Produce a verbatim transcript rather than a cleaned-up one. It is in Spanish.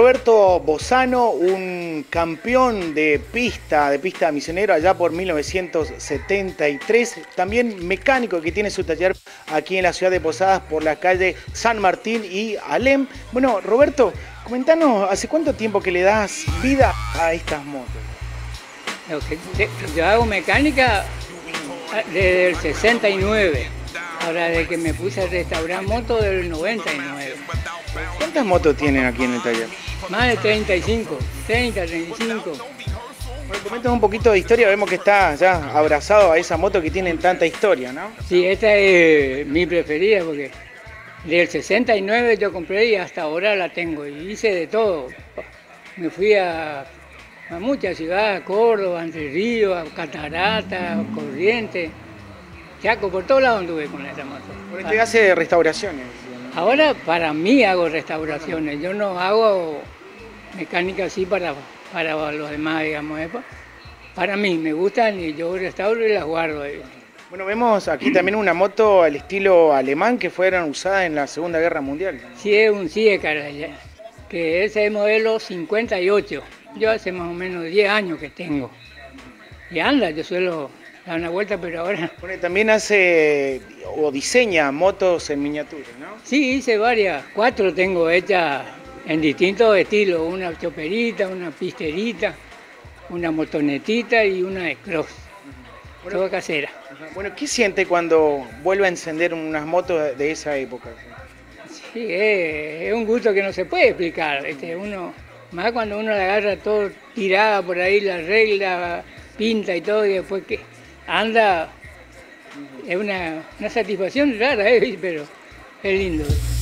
Roberto Bozano, un campeón de pista, de pista misionero allá por mil novecientos setenta y tres, también mecánico que tiene su taller aquí en la ciudad de Posadas por la calle San Martín y Alem. Bueno, Roberto, comentanos, ¿hace cuánto tiempo que le das vida a estas motos? Lo que yo hago mecánica desde el sesenta y nueve, ahora de que me puse a restaurar motos del noventa y nueve. ¿Cuántas motos tienen aquí en el taller? Más de treinta y cinco, treinta, treinta y cinco. Bueno, coméntanos un poquito de historia, vemos que está ya abrazado a esa moto que tienen tanta historia, ¿no? Sí, esta es mi preferida porque del sesenta y nueve yo compré y hasta ahora la tengo y hice de todo. Me fui a, a muchas ciudades, a Córdoba, Entre Ríos, a Cataratas, Corrientes, Chaco, por todos lados anduve con esta moto. Bueno, usted hace restauraciones. Ahora para mí hago restauraciones, yo no hago mecánica así para, para los demás, digamos. ¿eh? Para mí me gustan y yo restauro y las guardo. ¿eh? Bueno, vemos aquí también una moto al estilo alemán que fueron usadas en la Segunda Guerra Mundial. Sí, es un Siecar, que es el modelo cincuenta y ocho. Yo hace más o menos diez años que tengo. Y anda, yo suelo dar una vuelta, pero ahora... Bueno, también hace o diseña motos en miniatura, ¿no? Sí, hice varias. Cuatro tengo hechas en distintos estilos. Una choperita, una pisterita, una motonetita y una de cross. Bueno, toda casera. Bueno, ¿qué siente cuando vuelve a encender unas motos de esa época? Sí, es, es un gusto que no se puede explicar. Este, uno, más cuando uno la agarra todo tirada por ahí, la regla, pinta y todo, y después que anda, es una, una satisfacción rara, ¿eh? Pero es lindo.